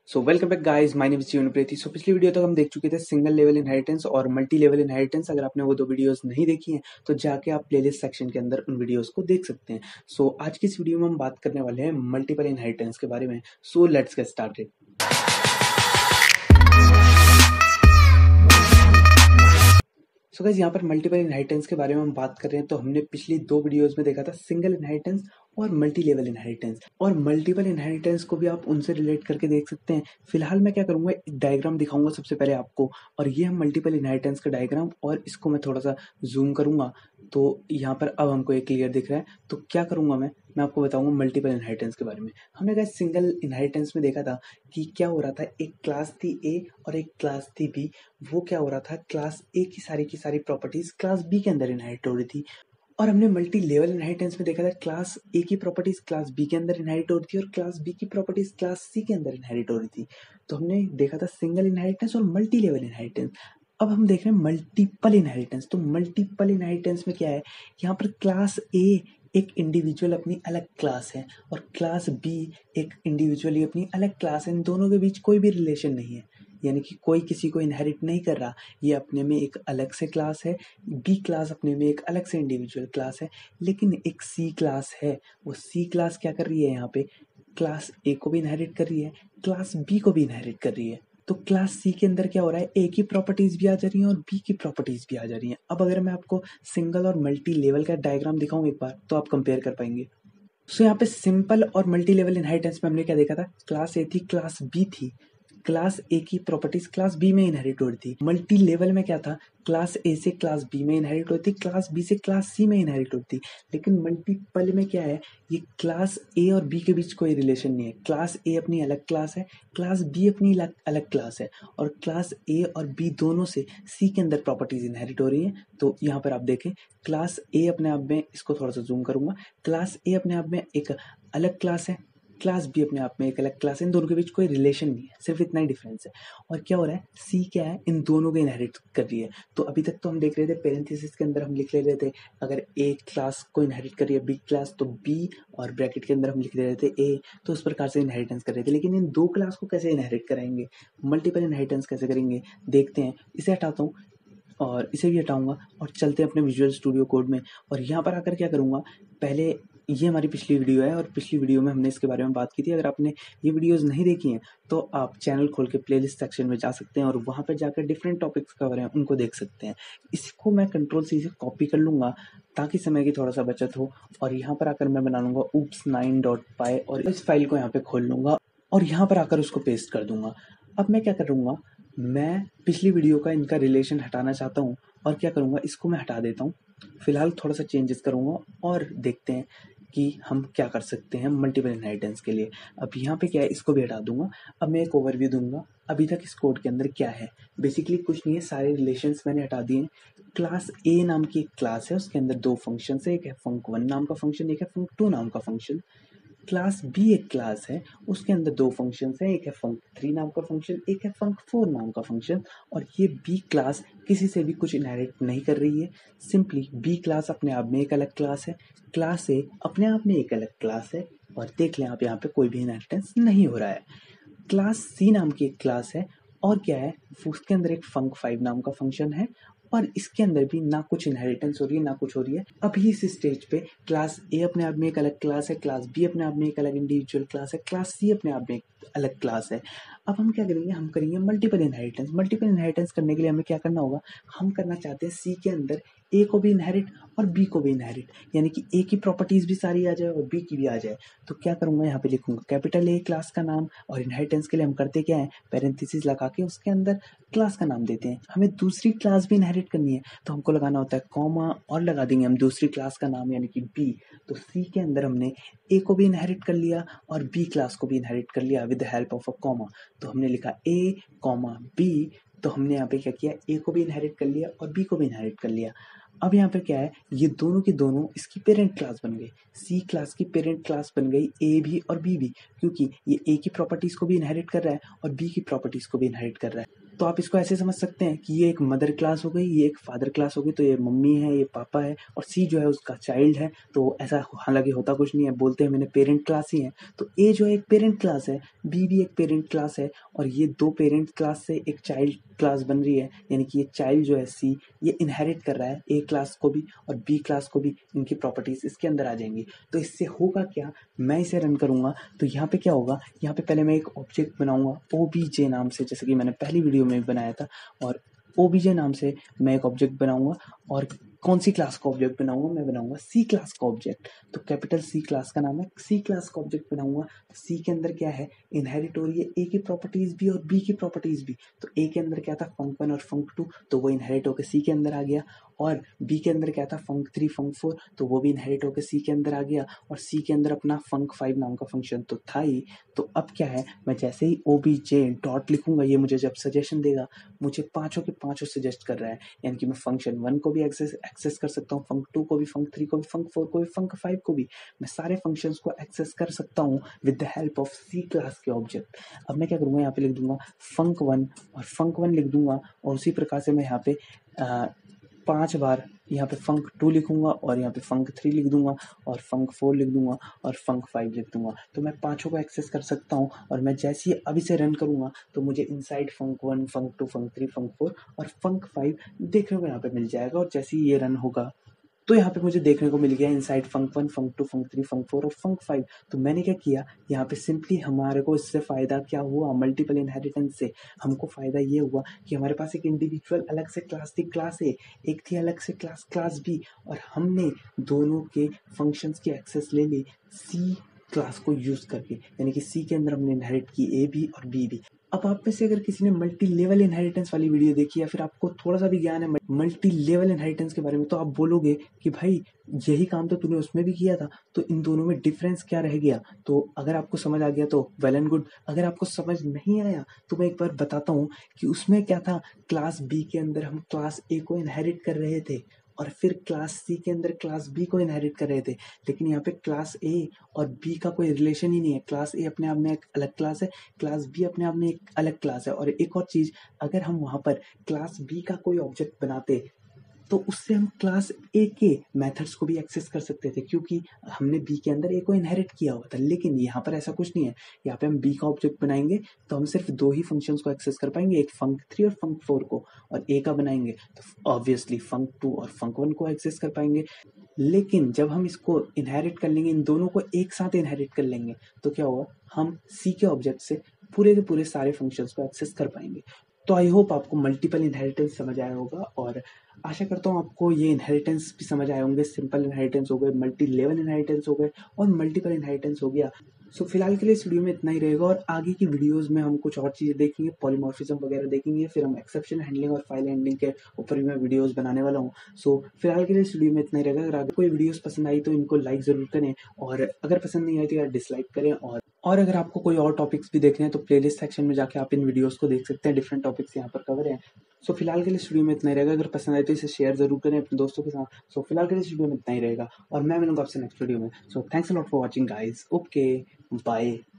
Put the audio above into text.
So welcome back guys, my name is Jeevan Preeti. सो पिछली video तक हम देख चुके थे सिंगल लेवल इनहेरिटेंस और मल्टी लेवल इनहेरिटेंस। अगर आपने वो दो वीडियोस नहीं देखी हैं तो जाके आप प्लेलिस्ट सेक्शन के अंदर उन वीडियोस को देख सकते हैं। सो आज की इस वीडियो में हम बात करने वाले हैं मल्टीपल इनहेरिटेंस के बारे में। So let's get started. So guys, यहाँ पर मल्टीपल इनहेरिटेंस के बारे में हम बात कर रहे हैं। तो हमने पिछली दो वीडियोस में देखा था सिंगल इनहेरिटेंस और मल्टी लेवल इनहेरिटेंस, और मल्टीपल इनहेरिटेंस को भी आप उनसे रिलेट करके देख सकते हैं। फिलहाल मैं क्या करूंगा, एक डायग्राम दिखाऊंगा सबसे पहले आपको, और ये है मल्टीपल इनहेरिटेंस का डायग्राम, और इसको मैं थोड़ा सा जूम करूंगा तो यहाँ पर अब हमको एक क्लियर दिख रहा है। तो क्या करूंगा मैं आपको बताऊंगा मल्टीपल इनहेरिटेंस के बारे में। हमने कहा सिंगल इनहेरिटेंस में देखा था कि क्या हो रहा था, एक क्लास थी ए और एक क्लास थी बी। वो क्या हो रहा था, क्लास ए की सारी प्रॉपर्टीज क्लास बी के अंदर इनहेरिट हो रही थी। और हमने मल्टी लेवल इनहेरिटेंस में देखा था क्लास ए की प्रॉपर्टीज क्लास बी के अंदर इनहेरिट हो रही थी और क्लास बी की प्रॉपर्टीज क्लास सी के अंदर इनहेरिट हो रही थी। तो हमने देखा था सिंगल इनहेरिटेंस और मल्टी लेवल इनहेरिटेंस। अब हम देख रहे हैं मल्टीपल इनहेरिटेंस। तो मल्टीपल इनहेरिटेंस में क्या है, यहाँ पर क्लास ए एक इंडिविजुअल अपनी अलग क्लास है और क्लास बी एक इंडिविजुअली अपनी अलग क्लास है। इन दोनों के बीच कोई भी रिलेशन नहीं है, यानी कि कोई किसी को इनहेरिट नहीं कर रहा। ये अपने में एक अलग से क्लास है, बी क्लास अपने में एक अलग से इंडिविजुअल क्लास है। लेकिन एक सी क्लास है, वो सी क्लास क्या कर रही है, यहाँ पे क्लास ए को भी इनहेरिट कर रही है, क्लास बी को भी इनहेरिट कर रही है। तो क्लास सी के अंदर क्या हो रहा है, ए की प्रॉपर्टीज भी आ जा रही हैं और बी की प्रॉपर्टीज भी आ जा रही हैं। अब अगर मैं आपको सिंगल और मल्टी लेवल का डायग्राम दिखाऊं एक बार, तो आप कंपेयर कर पाएंगे। सो यहाँ पे सिंपल और मल्टी लेवल इनहेरिटेंस में हमने क्या देखा था, क्लास ए थी, क्लास बी थी, क्लास ए की प्रॉपर्टीज क्लास बी में इनहेरिट हो रही थी। मल्टी लेवल में क्या था, क्लास ए से क्लास बी में इनहेरिट होती, क्लास बी से क्लास सी में इनहेरिट होती। लेकिन मल्टीपल में क्या है, ये क्लास ए और बी के बीच कोई रिलेशन नहीं है। क्लास ए अपनी अलग क्लास है, क्लास बी अपनी अलग क्लास है, और क्लास ए और बी दोनों से सी के अंदर प्रॉपर्टीज इनहेरिट हो रही है। तो यहाँ पर आप देखें, क्लास ए अपने आप में, इसको थोड़ा सा जूम करूंगा, क्लास ए अपने आप में एक अलग क्लास है, क्लास बी अपने आप में एक अलग क्लास है। इन दोनों के बीच कोई रिलेशन नहीं है, सिर्फ इतना ही डिफरेंस है। और क्या हो रहा है, सी क्या है, इन दोनों को इनहेरिट कर रही है। तो अभी तक तो हम देख रहे थे पेरेंथेसिस के अंदर हम लिख ले रहे थे, अगर ए क्लास को इनहेरिट कर रही है बी क्लास, तो बी, और ब्रैकेट के अंदर हम लिख दे रहे थे ए। तो उस प्रकार से इनहेरिटेंस कर रहे थे। लेकिन इन दो क्लास को कैसे इनहेरिट कराएंगे, मल्टीपल इनहेरिटेंस कैसे करेंगे, देखते हैं। इसे हटाता हूँ और इसे भी हटाऊंगा और चलते हैं अपने विजुअल स्टूडियो कोड में। और यहाँ पर आकर क्या करूँगा, पहले ये हमारी पिछली वीडियो है और पिछली वीडियो में हमने इसके बारे में बात की थी। अगर आपने ये वीडियोस नहीं देखी हैं तो आप चैनल खोल के प्लेलिस्ट सेक्शन में जा सकते हैं और वहाँ पर जाकर डिफरेंट टॉपिक्स कवर हैं उनको देख सकते हैं। इसको मैं कंट्रोल सी से कॉपी कर लूँगा ताकि समय की थोड़ा सा बचत हो, और यहाँ पर आकर मैं बना लूँगा oops9.py और इस फाइल को यहाँ पे खोल लूँगा और यहाँ पर आकर उसको पेस्ट कर दूंगा। अब मैं क्या करूँगा, मैं पिछली वीडियो का इनका रिलेशन हटाना चाहता हूँ और क्या करूँगा, इसको मैं हटा देता हूँ। फिलहाल थोड़ा सा चेंजेस करूँगा और देखते हैं कि हम क्या कर सकते हैं मल्टीपल इनहेरिटेंस के लिए। अब यहाँ पे क्या है, इसको भी हटा दूंगा। अब मैं एक ओवरव्यू दूंगा अभी तक इस कोड के अंदर क्या है। बेसिकली कुछ नहीं है, सारे रिलेशंस मैंने हटा दिए। क्लास ए नाम की एक क्लास है, उसके अंदर दो फंक्शन है, एक है func1 नाम का फंक्शन, एक है func2 नाम का फंक्शन। क्लास बी एक क्लास है, उसके अंदर दो फंक्शंस हैं, एक है func3 नाम का फंक्शन, एक है func4 नाम का फंक्शन। और ये बी क्लास किसी से भी कुछ इनहेरिट नहीं कर रही है। सिंपली बी क्लास अपने आप में एक अलग क्लास है, क्लास ए अपने आप में एक अलग क्लास है, और देख लें आप यहाँ पे कोई भी इनहेरिटेंस नहीं हो रहा है। क्लास सी नाम की एक क्लास है, और क्या है, उसके अंदर एक func5 नाम का फंक्शन है, और इसके अंदर भी ना कुछ इनहेरिटेंस हो रही है ना कुछ हो रही है। अभी इस स्टेज पे क्लास ए अपने आप में एक अलग क्लास है, क्लास बी अपने आप में एक अलग इंडिविजुअल क्लास है, क्लास सी अपने आप में एक अलग क्लास है। अब हम क्या करेंगे, हम करेंगे मल्टीपल इनहेरिटेंस। मल्टीपल इनहेरिटेंस करने के लिए हमें क्या करना होगा, हम करना चाहते हैं सी के अंदर ए को भी इनहेरिट और बी को भी इनहेरिट, यानी कि ए की प्रॉपर्टीज भी सारी आ जाए और बी की भी आ जाए। तो क्या करूंगा, यहाँ पे लिखूंगा कैपिटल ए क्लास का नाम, और इनहेरिटेंस के लिए हम करते क्या है, पेरेंथेसिस लगा के उसके अंदर क्लास का नाम देते हैं। हमें दूसरी क्लास भी इनहेरिट करनी है तो हमको लगाना होता है कॉमा, और लगा देंगे हम दूसरी क्लास का नाम यानी कि बी। तो सी के अंदर हमने ए को भी इनहेरिट कर लिया और बी क्लास को भी इनहेरिट कर लिया with the help of a comma. तो हमने लिखा ए कॉमा बी, तो हमने यहाँ पे क्या किया, ए को भी इनहेरिट कर लिया और बी को भी इनहेरिट कर लिया। अब यहाँ पे क्या है, ये दोनों की दोनों इसकी पेरेंट क्लास बन गई, सी क्लास की पेरेंट क्लास बन गई ए भी और बी भी, क्योंकि ये ए की प्रॉपर्टीज को भी इनहेरिट कर रहा है और बी की प्रॉपर्टीज को भी इनहेरिट कर रहा है। तो आप इसको ऐसे समझ सकते हैं कि ये एक मदर क्लास हो गई, ये एक फादर क्लास हो गई, तो ये मम्मी है, ये पापा है और सी जो है उसका चाइल्ड है। तो ऐसा हालांकि होता कुछ नहीं है, बोलते हैं मैंने पेरेंट क्लास ही है। तो ए जो है एक पेरेंट क्लास है, बी भी एक पेरेंट क्लास है और ये दो पेरेंट क्लास से एक चाइल्ड क्लास बन रही है, यानी कि ये चाइल्ड जो है सी, ये इनहेरिट कर रहा है ए क्लास को भी और बी क्लास को भी, इनकी प्रॉपर्टीज इसके अंदर आ जाएंगी। तो इससे होगा क्या, मैं इसे रन करूंगा तो यहाँ पे क्या होगा, यहाँ पे पहले मैं एक ऑब्जेक्ट बनाऊंगा ओबीजे नाम से, जैसे कि मैंने पहली वीडियो में भी बनाया था। और ओबीजे नाम से मैं एक ऑब्जेक्ट बनाऊंगा और कौन सी क्लास का ऑब्जेक्ट बनाऊंगा, मैं बनाऊंगा सी क्लास का ऑब्जेक्ट। तो कैपिटल सी क्लास का नाम है, सी क्लास का ऑब्जेक्ट बनाऊंगा। सी के अंदर क्या है, इनहेरिट हो रही है ए की प्रॉपर्टीज भी और बी की प्रॉपर्टीज भी। तो ए के अंदर क्या था, फंक 1 और फंक 2, तो वो इनहेरिट होकर सी के अंदर आ गया। और बी के अंदर क्या था, फंक 3 फंक 4, तो वो भी इनहेरिट होकर सी के अंदर आ गया। और सी के अंदर अपना फंक 5 नाम का फंक्शन तो था ही। तो अब क्या है, मैं जैसे ही ओबीजे डॉट लिखूंगा, ये मुझे जब सजेशन देगा, मुझे पांचों के पांचों सजेस्ट कर रहा है, यानी कि मैं फंक्शन 1 को भी एक्सेस कर सकता हूँ, फंक 2 को भी, फंक 3 को भी, फंक 4 को भी, फंक 5 को भी। मैं सारे फंक्शंस को एक्सेस कर सकता हूँ with the help of C class के ऑब्जेक्ट। अब मैं क्या करूँगा, यहाँ पे लिख दूंगा फंक 1 और फंक 1 लिख दूंगा, और उसी प्रकार से मैं यहाँ पे 5 बार यहाँ पे फंक 2 लिखूंगा और यहाँ पे फंक 3 लिख दूंगा और फंक 4 लिख दूंगा और फंक 5 लिख दूंगा। तो मैं पांचों को एक्सेस कर सकता हूँ और मैं जैसे ही अब इसे रन करूंगा तो मुझे इनसाइड फंक 1, फंक 2, फंक 3, फंक 4 और फंक 5 देखने को यहाँ पे मिल जाएगा। और जैसे ही ये रन होगा तो यहाँ पे मुझे देखने को मिल गया इनसाइड फंक 1, फंक 2, फंक 3, फंक 4 और फंक 5। तो मैंने क्या किया, यहाँ पे सिंपली हमारे को इससे फायदा क्या हुआ, मल्टीपल इनहेरिटेंस से हमको फायदा ये हुआ कि हमारे पास एक इंडिविजुअल अलग से क्लास थी, क्लास ए, एक थी अलग से क्लास, क्लास बी, और हमने दोनों के फंक्शंस की एक्सेस ले ली सी क्लास को यूज करके, यानी कि सी के अंदर हमने इनहेरिट की ए भी और बी भी। अब आप में से अगर किसी ने मल्टी लेवल इनहेरिटेंस वाली वीडियो देखी या फिर आपको थोड़ा सा भी ज्ञान है मल्टी लेवल इनहेरिटेंस के बारे में, तो आप बोलोगे कि भाई यही काम तो तूने उसमें भी किया था, तो इन दोनों में डिफरेंस क्या रह गया। तो अगर आपको समझ आ गया तो वेल एंड गुड, अगर आपको समझ नहीं आया तो मैं एक बार बताता हूँ कि उसमें क्या था। क्लास बी के अंदर हम क्लास ए को इनहेरिट कर रहे थे और फिर क्लास सी के अंदर क्लास बी को इनहेरिट कर रहे थे, लेकिन यहाँ पे क्लास ए और बी का कोई रिलेशन ही नहीं है। क्लास ए अपने आप में एक अलग क्लास है, क्लास बी अपने आप में एक अलग क्लास है। और एक और चीज, अगर हम वहां पर क्लास बी का कोई ऑब्जेक्ट बनाते तो उससे हम क्लास ए के मेथड्स को भी एक्सेस कर सकते थे, क्योंकि हमने बी के अंदर ए को इनहेरिट किया हुआ था। लेकिन यहाँ पर ऐसा कुछ नहीं है, यहाँ पे हम बी का ऑब्जेक्ट बनाएंगे तो हम सिर्फ दो ही फंक्शंस को एक्सेस कर पाएंगे, एक फंक 3 और फंक 4 को, और ए का बनाएंगे तो ऑब्वियसली फंक 2 और फंक 1 को एक्सेस कर पाएंगे। लेकिन जब हम इसको इनहेरिट कर लेंगे, इन दोनों को एक साथ इनहेरिट कर लेंगे, तो क्या होगा, हम सी के ऑब्जेक्ट से पूरे के पूरे सारे फंक्शंस को एक्सेस कर पाएंगे। तो आई होप आपको मल्टीपल इनहेरिटेंस समझ आया होगा, और आशा करता हूँ आपको ये इनहेरिटेंस भी समझ आए होंगे। सिंपल इनहेरिटेंस हो गए, मल्टी लेवल इनहेरिटेंस हो गए और मल्टीपल इनहेरिटेंस हो गया। सो फिलहाल के लिए इस वीडियो में इतना ही रहेगा, और आगे की वीडियोस में हम कुछ और चीज़ें देखेंगे, पॉलीमॉर्फिज्म वगैरह देखेंगे, फिर हम एक्सेप्शन हैंडलिंग और फाइल हैंडलिंग के ऊपर भी मैं वीडियोस बनाने वाला हूँ। सो फिलहाल के लिए इस वीडियो में इतना ही रहेगा। अगर आगे कोई वीडियोस पसंद आई तो इनको लाइक ज़रूर करें, और अगर पसंद नहीं आई तो यार डिसलाइक करें। और अगर आपको कोई और टॉपिक्स भी देखने हैं तो प्लेलिस्ट सेक्शन में जाके आप इन वीडियोस को देख सकते हैं, डिफरेंट टॉपिक्स यहाँ पर कवर हैं। सो फिलहाल के लिए इस वीडियो में इतना ही रहेगा। अगर पसंद आए तो इसे शेयर जरूर करें अपने दोस्तों के साथ। सो फिलहाल के लिए इस वीडियो में इतना ही रहेगा और मैं मिलूंगा आपसे नेक्स्ट वीडियो में। So thanks a lot for watching guys. Okay, bye.